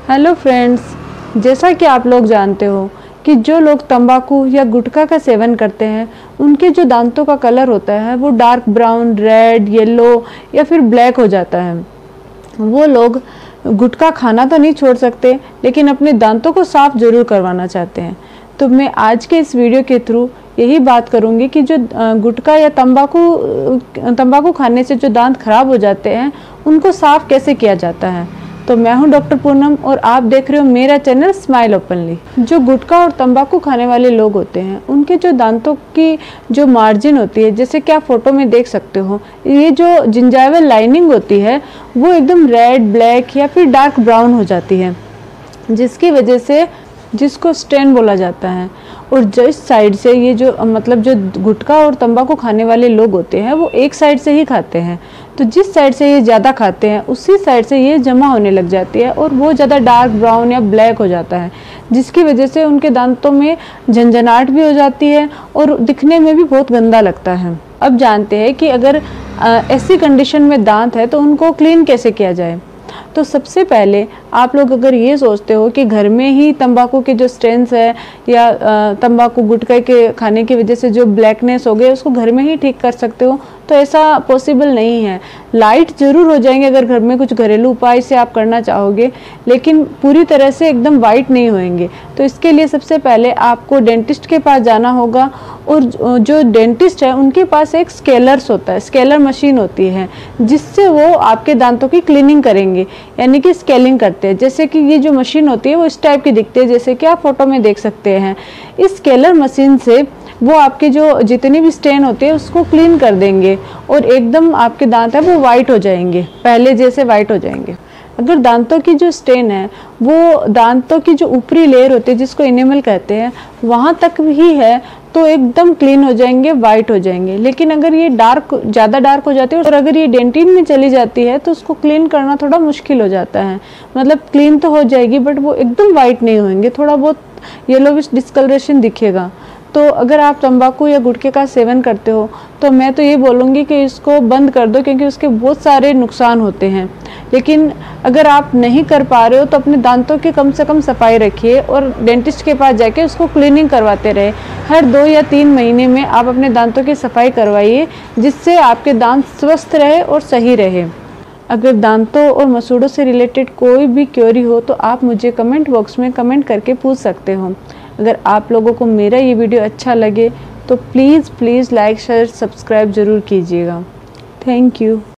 Hello friends, जैसा कि आप लोग जानते हो कि जो लोग तंबाकू या गुटखा का सेवन करते हैं उनके जो दांतों का कलर होता है वो डार्क ब्राउन, रेड, येलो या फिर ब्लैक हो जाता है। वो लोग गुटखा खाना तो नहीं छोड़ सकते लेकिन अपने दांतों को साफ जरूर करवाना चाहते हैं। तो मैं आज के इस वीडियो के थ्रू यही बात करूंगी कि जो गुटखा या तंबाकू खाने से जो दांत खराब हो जाते हैं उनको साफ कैसे किया जाता है। तो मैं हूं डॉक्टर पूनम और आप देख रहे हो मेरा चैनल स्माइल ओपनली। जो गुटखा और तंबाकू खाने वाले लोग होते हैं उनके जो दांतों की जो मार्जिन होती है, जैसे कि आप फोटो में देख सकते हो, ये जो जिंजाइवल लाइनिंग होती है वो एकदम रेड, ब्लैक या फिर डार्क ब्राउन हो जाती है, जिसकी वजह से जिसको स्ट्रेन बोला जाता है। और जिस साइड से ये जो जो गुटखा और तंबाकू खाने वाले लोग होते हैं वो एक साइड से ही खाते हैं, तो जिस साइड से ये ज़्यादा खाते हैं उसी साइड से ये जमा होने लग जाती है और वो ज़्यादा डार्क ब्राउन या ब्लैक हो जाता है, जिसकी वजह से उनके दांतों में झंझनाहट भी हो जाती है और दिखने में भी बहुत गंदा लगता है। अब जानते हैं कि अगर ऐसी कंडीशन में दांत है तो उनको क्लीन कैसे किया जाए। तो सबसे पहले आप लोग अगर ये सोचते हो कि घर में ही तंबाकू के जो स्ट्रेन्स है या तंबाकू गुटखा के खाने की वजह से जो ब्लैकनेस हो गई उसको घर में ही ठीक कर सकते हो, तो ऐसा पॉसिबल नहीं है। लाइट ज़रूर हो जाएंगे अगर घर में कुछ घरेलू उपाय से आप करना चाहोगे, लेकिन पूरी तरह से एकदम वाइट नहीं होंगे। तो इसके लिए सबसे पहले आपको डेंटिस्ट के पास जाना होगा और जो डेंटिस्ट है उनके पास एक स्केलर्स होता है, स्केलर मशीन होती है जिससे वो आपके दांतों की क्लीनिंग करेंगे, यानी कि स्केलिंग करते हैं। जैसे कि ये जो मशीन होती है वो इस टाइप की दिखती है, जैसे कि आप फोटो में देख सकते हैं। इस स्केलर मशीन से वो आपके जो जितनी भी स्टेन होती है उसको क्लीन कर देंगे और एकदम आपके दांत है वो वाइट हो जाएंगे, पहले जैसे वाइट हो जाएंगे। अगर दांतों की जो स्टेन है वो दांतों की जो ऊपरी लेयर होती है जिसको इनेमल कहते हैं वहाँ तक ही है तो एकदम क्लीन हो जाएंगे, वाइट हो जाएंगे। लेकिन अगर ये ज़्यादा डार्क हो जाती है और अगर ये डेंटिन में चली जाती है तो उसको क्लीन करना थोड़ा मुश्किल हो जाता है। मतलब क्लीन तो हो जाएगी बट वो एकदम वाइट नहीं होंगे, थोड़ा बहुत येलोविश डिस्कलरेशन दिखेगा। तो अगर आप तंबाकू या गुटखे का सेवन करते हो तो मैं तो ये बोलूँगी कि इसको बंद कर दो, क्योंकि उसके बहुत सारे नुकसान होते हैं। लेकिन अगर आप नहीं कर पा रहे हो तो अपने दांतों की कम से कम सफाई रखिए और डेंटिस्ट के पास जाके उसको क्लीनिंग करवाते रहे। हर 2 या 3 महीने में आप अपने दांतों की सफाई करवाइए, जिससे आपके दांत स्वस्थ रहे और सही रहे। अगर दांतों और मसूड़ों से रिलेटेड कोई भी क्वेरी हो तो आप मुझे कमेंट बॉक्स में कमेंट करके पूछ सकते हो। अगर आप लोगों को मेरा ये वीडियो अच्छा लगे तो प्लीज़ लाइक, शेयर, सब्सक्राइब ज़रूर कीजिएगा। Thank you.